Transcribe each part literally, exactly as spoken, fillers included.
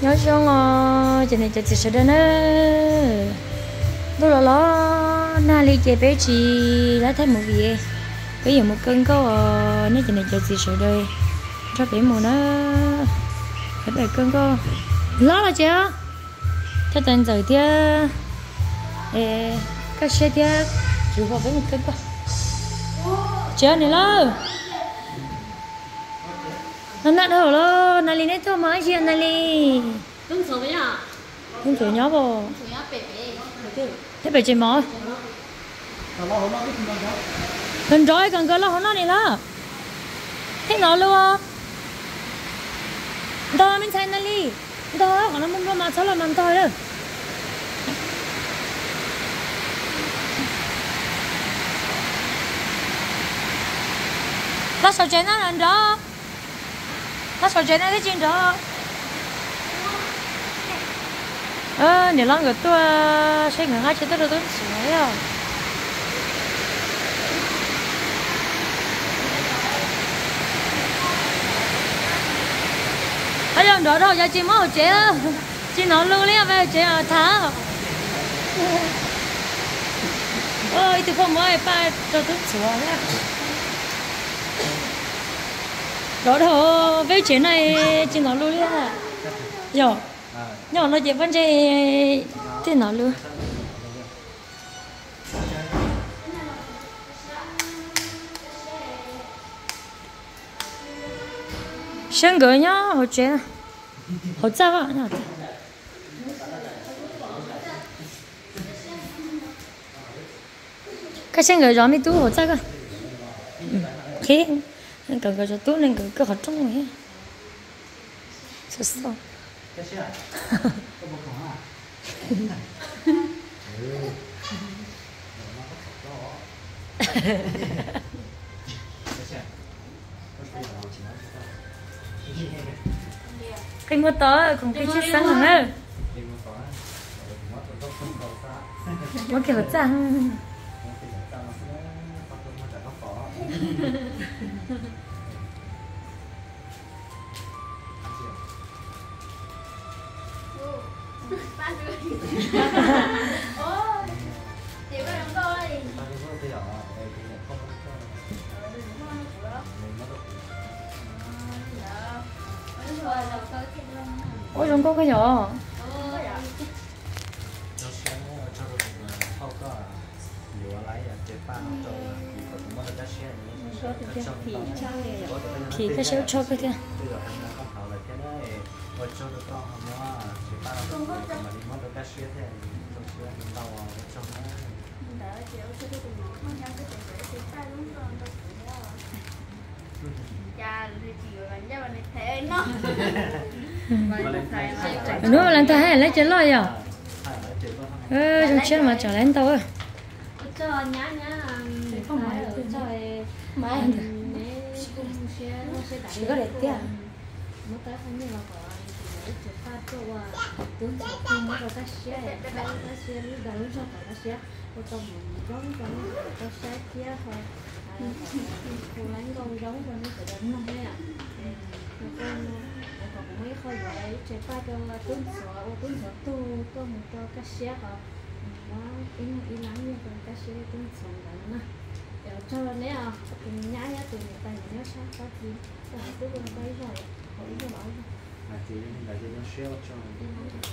nhớ xong ờ cho nên cho chị sẽ đến nữa tôi là nó na li chế bé chị lấy thêm một gì bây giờ một cân có ờ nếu cho nên cho chị sẽ đây cho bé một nó cái bài cân có lo là chưa theo tên rồi thì ê các xe thì chịu vào với một cân quá chưa này lo nó nát đâu lo na li nét thôi mà chị na li đúng số với à không chịu nhớ vô số nhá bể bể thế phải chơi mỏ lần rồi cần cơ lo không nói này đó thế nó luôn à đó mình thấy nó đi đó còn nó muốn mà sao là mình thôi đó nó sợ chơi nó lần đó nó sợ chơi nó cái chuyện đó ơ nếu lăng cái tôi sẽ ngừng ngay trên tôi tôi sửa à bây giờ đó đâu giờ chị mới chế chị nói luôn đi về chế ở tháo ơi từ hôm mới ba cho tôi sửa nhá đó đâu về chế này chị nói luôn đi à rồi nhỏ nó chỉ vấn đề thế nào luôn xem gửi nhá hồi chuyện hồi sao vậy nhá cái xem gửi rõ mi tú hồi sao cơ khí nên cần gửi cho tú nên gửi cái hộp trong này sao sao cái mua tớ cùng cái chiếc sáng nữa mua kiểu trang ôi giống có cái nhỏ thì cái xéo cho cái kia nữa lần thứ hai lấy chơi lo à ơ trong chơi mà trở lên tao ơi cho nhá nhá không phải là cho máy chỉ có để tiền mất cái phần như là có để chụp phát cho và tướng chụp không mất cái xe cái xe lúc đó lúc sau cái xe tôi còn giống giống cái xe kia thôi cô lấy con giống con nó tự đánh không đấy à con còn mấy khơi vậy chụp phát cho tướng sửa tướng sửa tu có một cái xe họ nó cái cái láng như cái xe tướng sửa đấy mà cho nên à nhá nhá từ người ta nhớ sao có gì là cứ bên đây rồi hỏi cho bảo là chị là chị nó share cho đi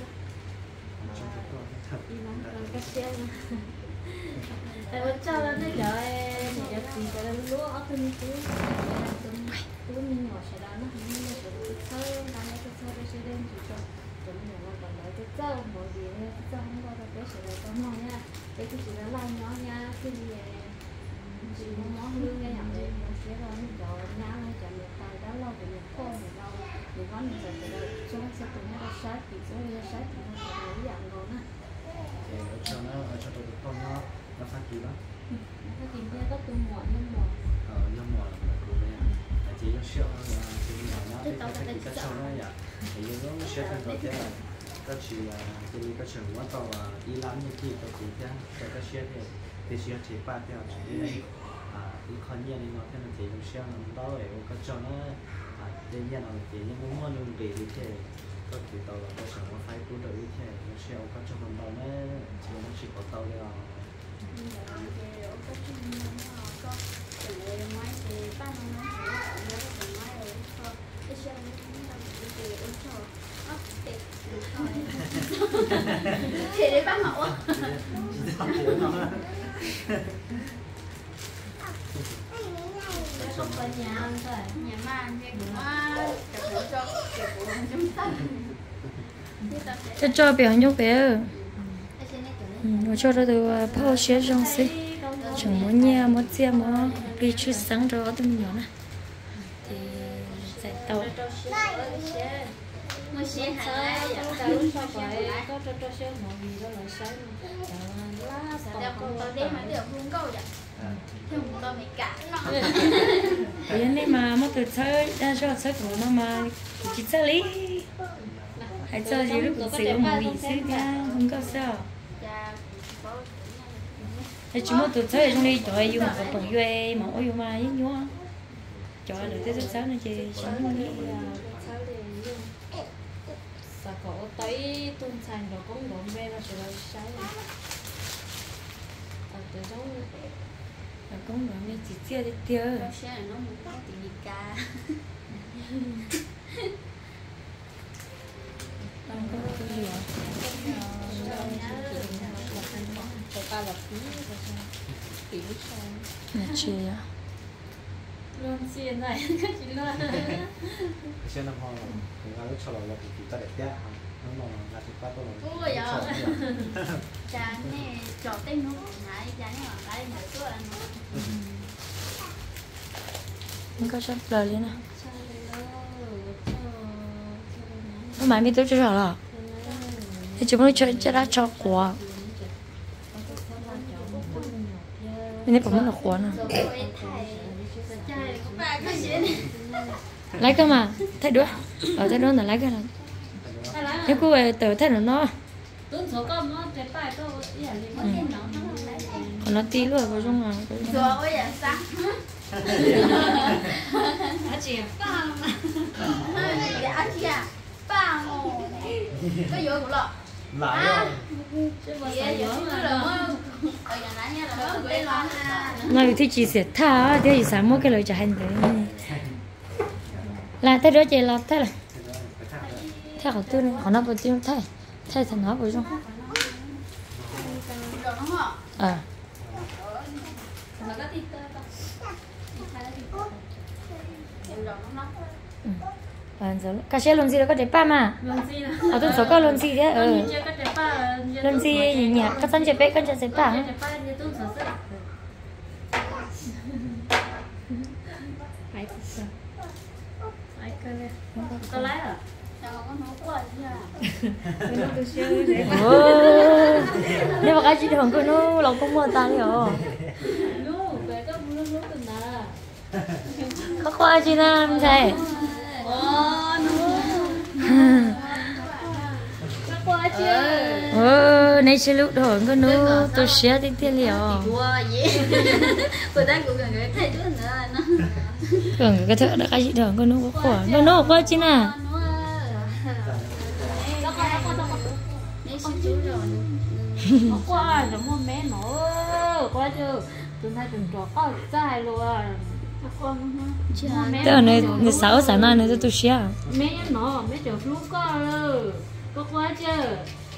làm cái xe tại bên cho nó giờ thì giờ thì giờ lúa ở bên dưới tôi mình ngồi sẽ đó nó không như là cái thơ đang cái thơ cái xe đen chỉ cho chúng mình là còn lại cái thơ mọi gì cái thơ không có cái sẽ là có ngon nha cái cái gì đó lai nhỏ nha cái gì chị muốn món lương cái nhận đây mình sẽ rồi mình cho nhau hay cho người ta đó lo về mình khô mình đâu mình có mình sẽ từ số sẽ từ nó ra sát thì số ra sát thì nó sẽ lấy dạng rồi á để cho nó cho tôi con nó nó phát triển đó nó tìm ra có từ muộn nhưng mà ở trong mùa là của đây là chỉ nó share thì nó nó cái cái cái sau nó vậy thì nó share thành cái là các chị là cái các trường quá to là đi làm như kia các chị kia các share thì thì chỉ chỉ ba theo chỉ à đi con nhiên đi nó thế là chỉ trong xe nó đó để có cho nó à tự nhiên là chỉ những muốn mua những gì thì có thì tàu là có sản nó phải cũng được như thế nó sẽ có cho mình tàu nó chỉ nó chỉ có tàu đấy à thì để bán hậu á không có nhà ăn thôi nhà mà ăn cái cũng cả buổi cho cả buổi chúng ta cho cho biểu nhung bé我做的都泡学生是，什么呢？么这么给去上着都没有呢。在到。 我写下来，有有做鬼，có cho cho xe mọi gì đó là sai mà. Giờ con tao đem mà được không câu vậy. Thì không tao mày cản nó. Bây giờ này mà mất từ chơi, đa số chơi của nó mà chỉ chơi lý. Hãy chơi gì lúc cũng sử một vị xí nha, không có sao. Hãy chỉ mất từ chơi trong đây trời yêu mà còn còn yêu mà ôi yêu mà ấy nhua. Trời ơi, tới rất sáng này chị sống đi. Và có tới tuần thành rồi cũng đồn về là sẽ là sai ở từ trong là cũng đồn về chỉ chia đi tiêu nó sẽ là nó muốn có tiền gì cả không có cái gì ạ có ba là phí phí sao là chia à luôn xiên này cái gì luôn xe năm hoa thì nó lúc sau là thì chúng ta để tiếc nó mà là chúng ta có là ôi giời cha này trò tên nó này cha này ở đây mà tôi ăn không có sắp lời lên nè không phải mình tôi chưa rồi thì chúng nó chơi chơi đã cho quả mình phải muốn là quả nè lấy cơ mà thay đứa ở thay đứa là lấy cái này nếu cô về tự thay nó còn nó tí luôn vào trong này rồi vậy sao chị ba dạ chị à ba ngô có vô cũng lọ lại nói thì chị sẽ tha thì sao mua cái lời trả hành đấy là thay đó chị làm thay là thay họ tư này họ nói bao nhiêu thay thay thành nó bao nhiêu à à giờ cá xe luôn gì đó có đẹp ba mà ở trong số có luôn gì đấy ừ luôn gì nhỉ nhỉ các con chơi bé con chơi chơi ba có lái à? nếu mà cái chị thường cô nó lòng không mua ta rồi có qua chị nam thầy ờ này chỉ lúc đó có nó tôi share tí tí liều gần cái thợ đã cái chị thường có nó có quả nó nó qua chị nè qua rồi mua mé nữa qua chưa tụi này tụi trò có dài luôn tức là này này sáu sáng nay này tôi share mé nó mé chỗ lúc có rồi có qua chưa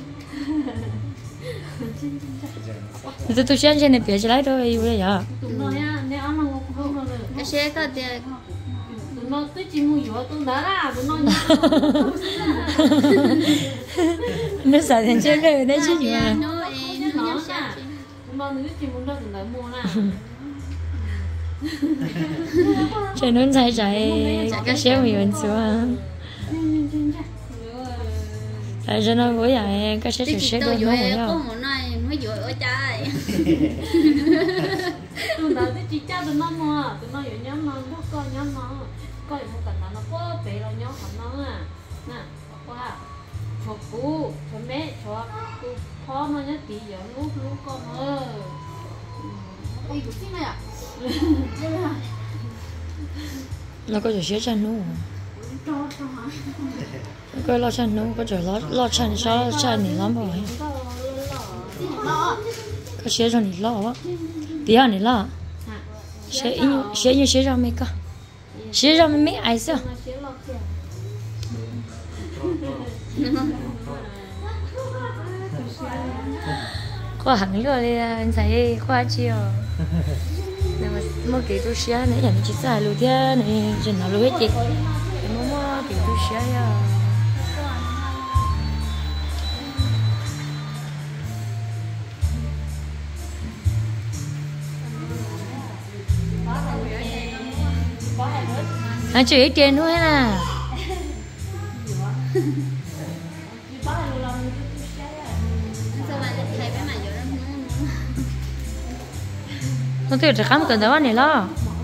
tôi tôi share trên này phía trái thôi yêu đấy à tụi nó nha nếu ăn không không rồi cái xe có tiền tụi nó tới chỉ mua dừa tụi nó ra tụi nó nó xài tiền chơi cái đấy chứ gì mà nó em nó nó nha tụi nó nếu chỉ muốn đó tụi nó mua nè chơi nó chạy chạy cái xe mình vẫn xíu à tại cho nó với lại cái xe chỉ xe tôi đôi nó dội với có nhau một này mới dội ở trái tụi nó tới chỉ cha tụi nó mua tụi nó dội nhóm nó nó coi nhóm nó coi một cảnh nó có bé là nhóm của nó à nè qua cho cô cho mẹ cho côพ่อnó nhớ tí giờ lúc lúc con ơi ôi cái gì này à nó có chỗ xe chân luôn cái lo chân nó có chỗ lo lo chân sao chân này lắm rồi cái xe cho này lo quá tí ăn này lo xe như xe như xe ra mấy cái xe ra mấy ai sao khoa hẳn rồi đi anh thấy khoa chiều nhưng mà mua cái túi xe này nhận chỉ xài luôn thế này chỉ nào luôn hết chị mua mua cái túi xe ya anh chỉ ít tiền thôi nè nó tuyệtจะkhám cần đó này lo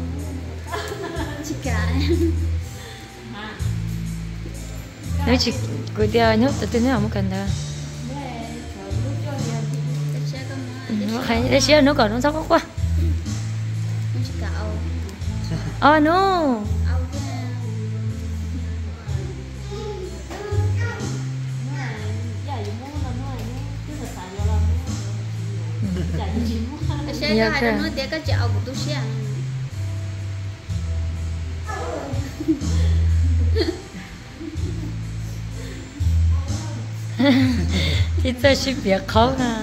nếu chỉ cuối tiêu nhốt tự tin nó không cần đâu hay để xíu nó còn nó sốc quá oh no Saya ada no dia kan jauh betul sih. Thì tôi sẽ biết khó à.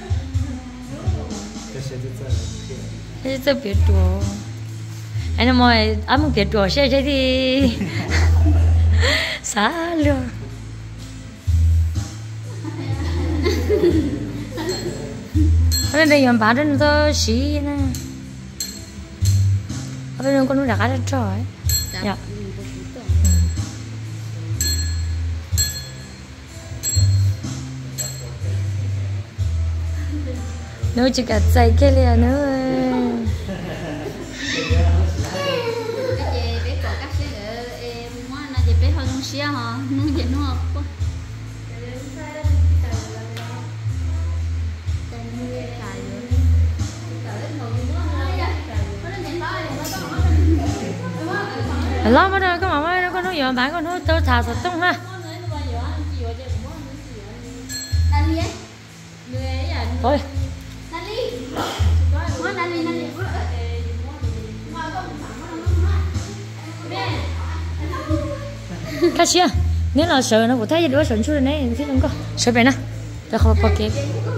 Thì tôi biết đùa. Anh nói anh biết đùa sẽ thế thì xa luôn. Ở đây yon bán đến to xí nè. Ở bên con nó đã cá trọi. Dạ. Nó chỉ cả dây cái liền nữa. Cái bé có các cái em muốn là cái bé hơi nông xía hả? Nông gì nó quá. Lo mà đâu có mà mai nó có nói bạn con nó tôi thả sạch tung ha. Thôi. Cái gì? Nếu là sợ nó cũng thấy đứa sợ chút này thì không có sợ vậy nè. Tôi không có kịp.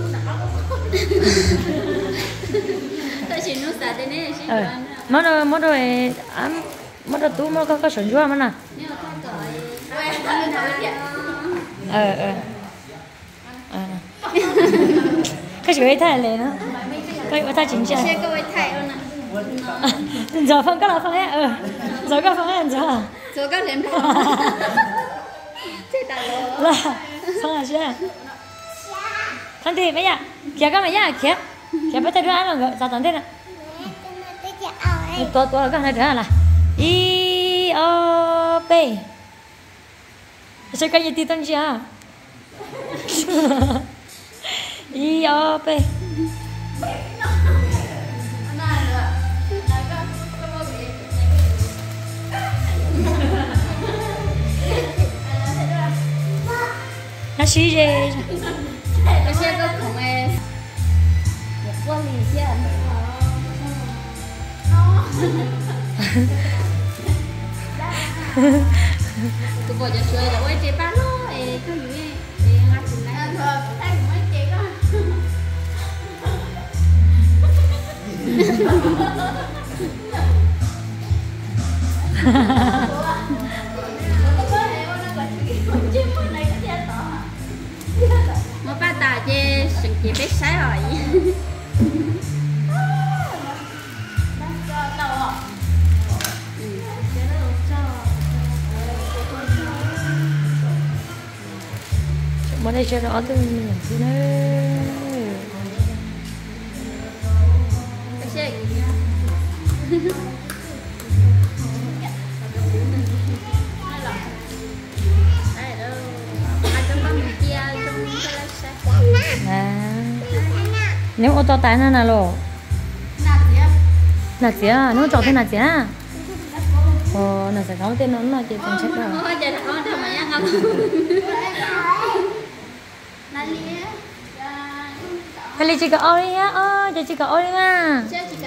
Tôi chỉ nuốt sạch đây nè. Mất rồi mất rồi ám mất rồi tú mất có có sườn chua mà nè. Ờ ờ. Cái sườn thay lên nữa. Cái thay chính xác. Cái cái thay luôn nè. Giờ phân cái là phân hết. Ờ. Giờ cái phân hết giờ. Giờ cái lên. Chết ta rồi. Là phân là chưa? Thằng thì mấy ạ? Kia cái mấy ạ? Kia. Kia bắt tay đưa ăn rồi. Sao tận thế nè? Tua tua cái này nữa là I O P. Sao cái gì tiếng gì à? I O P. Nó xí gì? Cái xe có cùng em. Một con gì chứ? Tôi bỏ cho chơi là quay chế bán nó, cái gì ấy, ngắt từ này. Thôi, tay của mấy chị đó. Mà ba ta chế sừng chị biết sai rồi. Mà đây cho rõ tôi mình nhận thứ nữa. Cái xe gì nha. Nếu ô tô tải nó là lỗ. Nạt gì à? Nó chọn thế nạt gì à? ồ nó sẽ không tên nó nó chỉ còn chết đâu ôi trời ơi thằng mày ăn không cái này chỉ có ôi á ôi chỉ chỉ có ôi mà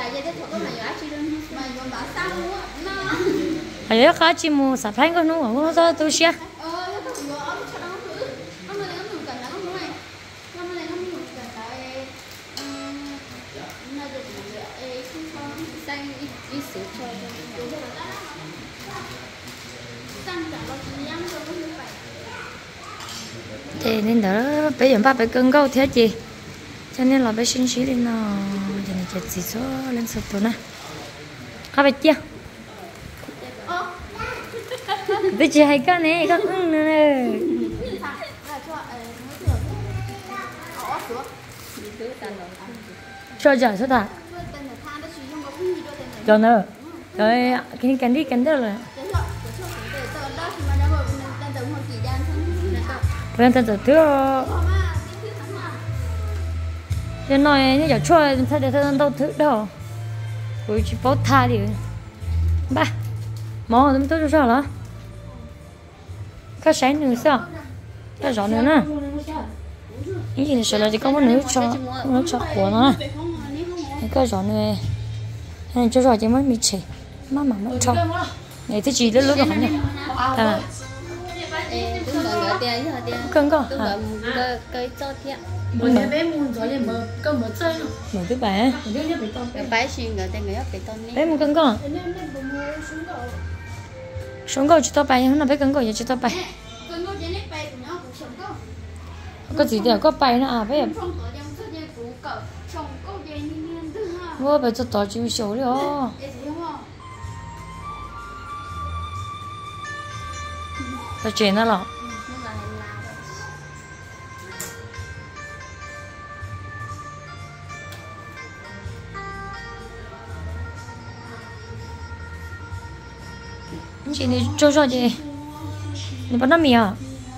ấy đó cá chim mù sạp thanh con nó cũng có tôi xia thế nên đó bây giờ ba phải cân câu thế chị cho nên là phải xin xí lên nó cho nên chỉ chỉ số lên sụp rồi nè các bạn chưa bây giờ hay cái này các ưng nữa cho giờ số ta cho nữa rồi cái cái đi cái đó rồi bên tên tự thứ cho nói như giờ chua thay để thay đâu thứ đâu tôi chỉ bảo tha đi ba mỏ tụi tôi cho rồi cái sáng nữa sao cái giỏ nữa nè cái gì sợ là chỉ có một nước cho nước cho của nó cái giỏ nữa nên cho rồi chỉ mới mì chỉ má mà mất cho này thứ gì đó lúc đó không nhỉ à cân cơ hả cây cho thiệt mình bé muốn rồi thì mở cơ mở chơi mở cái bé cái bé xuyên người ta người ta bị tôn bé muốn cân cơ xuống câu chỉ tao bay không là bé cân cơ vậy chỉ tao bay có gì để có bay nữa à bé mua bé cho tao chịu xấu đi ó tao chuyển nó lọ chị này cho cho chị này bắt nó mì à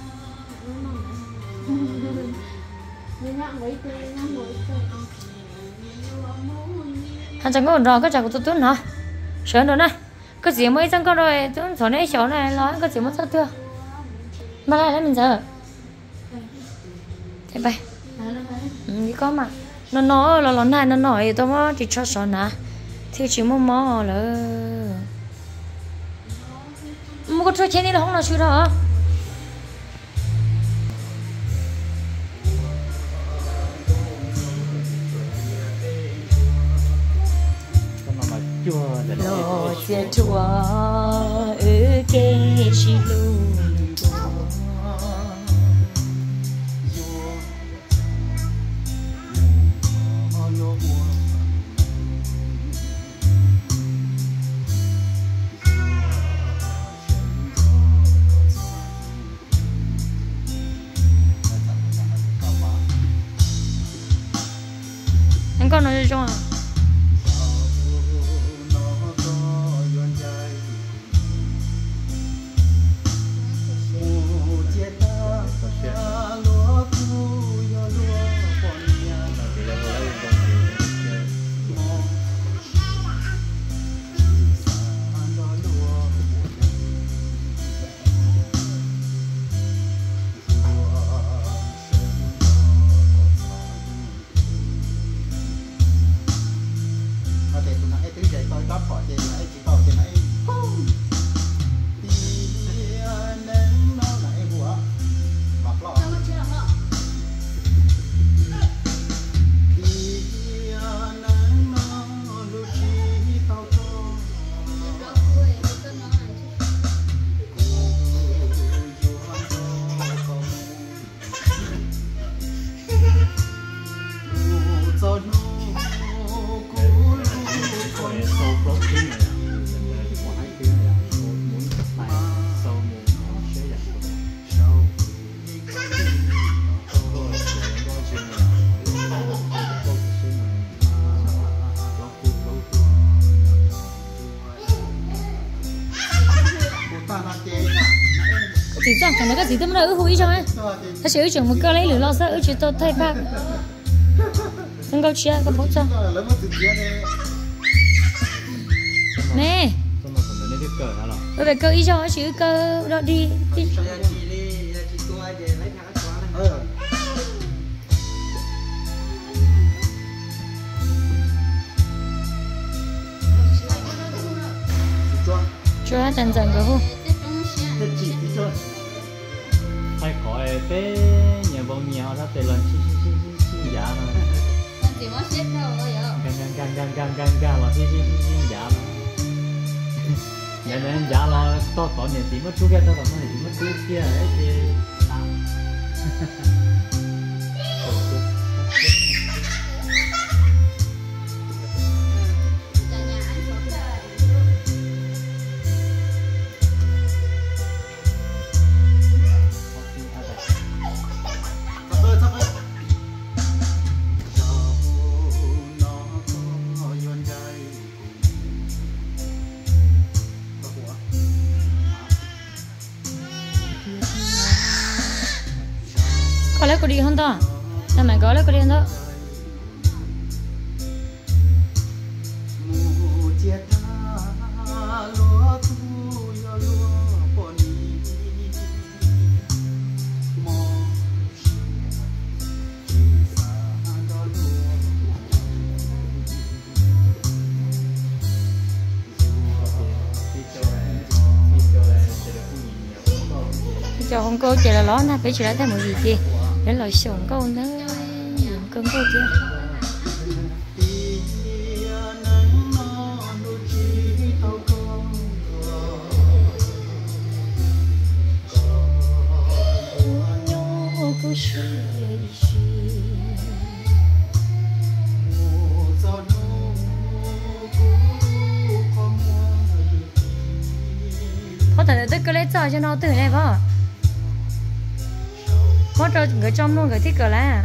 anh chẳng có rò cái chả của tôi tuấn hả sớm rồi nè cái gì mới chẳng có rồi tuấn số này số này nói cái gì mới sao thưa mà lại lấy mình giờ thế bay ừ, có mà nó nó là nó này nó nói tôi mới chỉ cho số nè thì chỉ mua mò là mua cái chơi này là không là chưa đó lo chia chua ở cái chi lu anh con nói cho à chỉ rằng cái này cái gì tôi mới ở húi cho ấy, ta sẽ ở trường một cái lấy lửa lo sợ ở trường tôi thay bạc, không câu chia có bốn trăm, nè, cờ hả lọ? Rồi về cơ ý cho chữ cơ đó đi. Đi. Chúa dần dần cơ hô. Hay khỏi bé nhà bông nhiều nó tê lên xí xí xí xí xí giả nó. Gan gan gan gan gan gan gan là xí xí xí xí giả nó. Nhà nên giả là to to nhà tí mất chú kia to to mất tí mất chú kia ấy thì có lấy cô đi không to? Sao mày có lấy cô đi không to? Cho không cô chỉ là ló nè, bây giờ đã thấy một gì kia để lời sủng câu nữa cơn câu kia. Có thể tức cái lấy cho cho nó từ này vào. Có cho người trong luôn người thích cờ lá.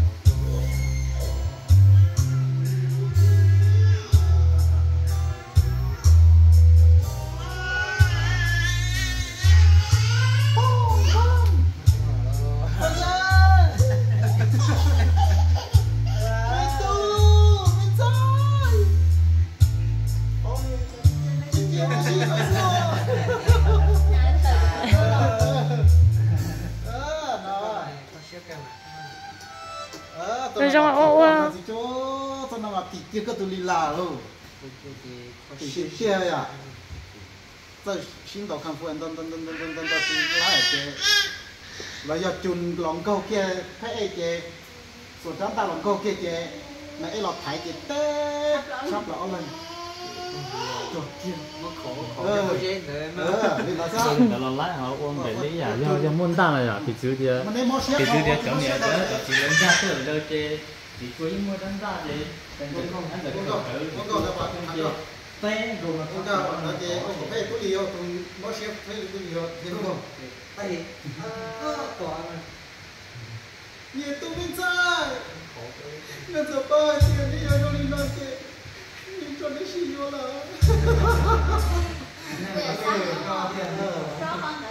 Rồi trong ô ô. Cho nó mà tịt kia cái tụi lila luôn. Tịt kia à. Tại xin đầu khám phụ anh tân tân tân tân tân tân tân lại cái là giờ chun lòng câu kia thấy ai cái số trăm ta lòng câu kia cái mà ai lọt thái cái tết sắp lọ lên. Trời kia nó khổ khổ cái gì nữa. Ờ, vì là sao? Đó là lái họ ôm về lý à, do do muốn ta là thì chứ đi. Thì chứ đi cảm nhận đó, chỉ lên ra tới đâu chơi thì cuối mua đánh ra thì đừng không anh được cái cỡ con con là bạn thằng đó té rồi mà con cao là cái ông có phải có điều tụi nó xếp thấy có điều thế không tay còn nhiều tụi mình sai nên giờ ba tiền đi ở đâu đi nói cái nhưng cho nó xí vô là Rõ con